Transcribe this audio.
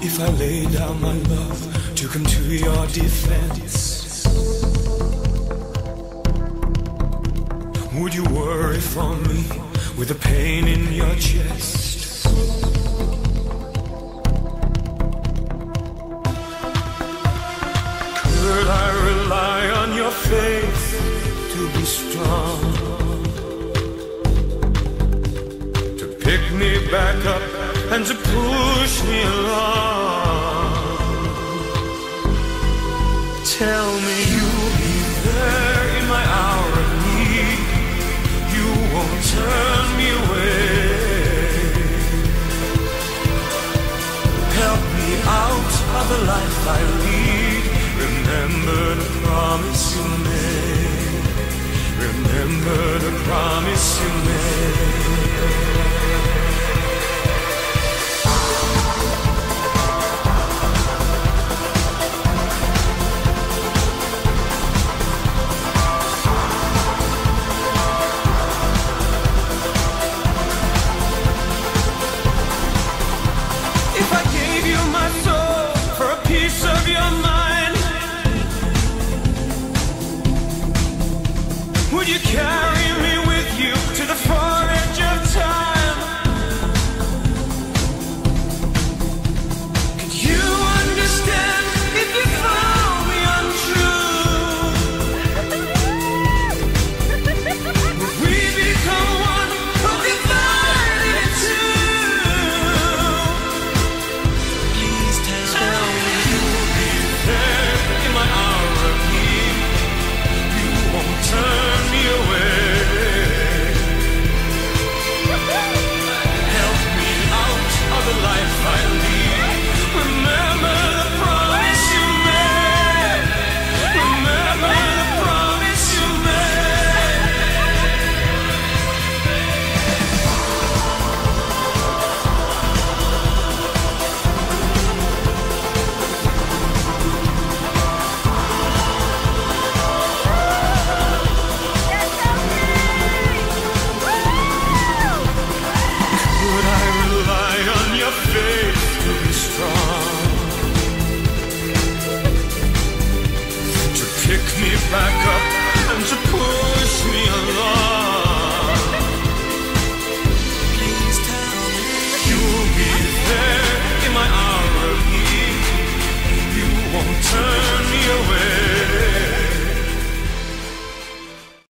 if I lay down my love to come to your defense? Would you worry for me with the pain in your chest? Could I rely on your faith to be strong, to pick me back up and to push me along? Tell me you'll be there in my hour of need. You won't turn me away. Help me out of the life I lead. Remember the promise you made. Remember the promise you made. If I gave you my soul for a piece of your mind, would you carry